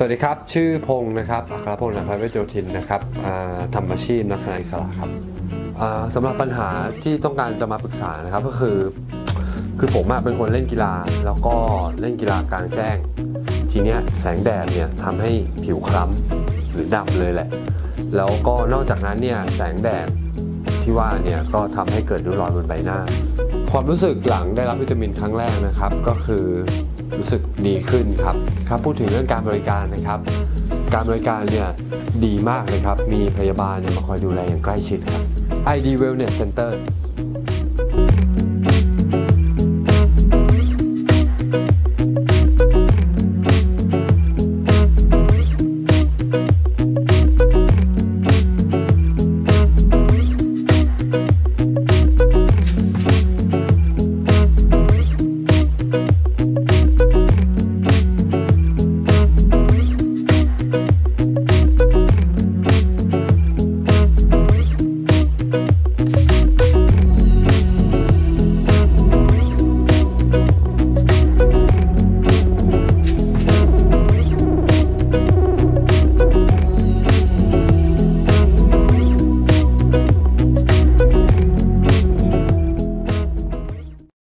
สวัสดีครับชื่อพงศ์นะครับอัครพงศ์ อัครเวชโยธินนะครับทำอาชีพนักแสดงอิสระครับสำหรับปัญหาที่ต้องการจะมาปรึกษานะครับก็คือผมเป็นคนเล่นกีฬาแล้วก็เล่นกีฬากลางแจ้งทีเนี้ยแสงแดดเนี่ยทำให้ผิวคล้ำหรือดำเลยแหละแล้วก็นอกจากนั้นเนี่ยแสงแดดที่ว่าเนี่ยก็ทำให้เกิดริ้วรอยบนใบหน้าความรู้สึกหลังได้รับวิตามินครั้งแรกนะครับก็คือรู้สึกดีขึ้นครับพูดถึงเรื่องการบริการนะครับการบริการเนี่ยดีมากเลยครับมีพยาบาลเนี่ยมาคอยดูแลอย่างใกล้ชิดครับ ID Wellness Center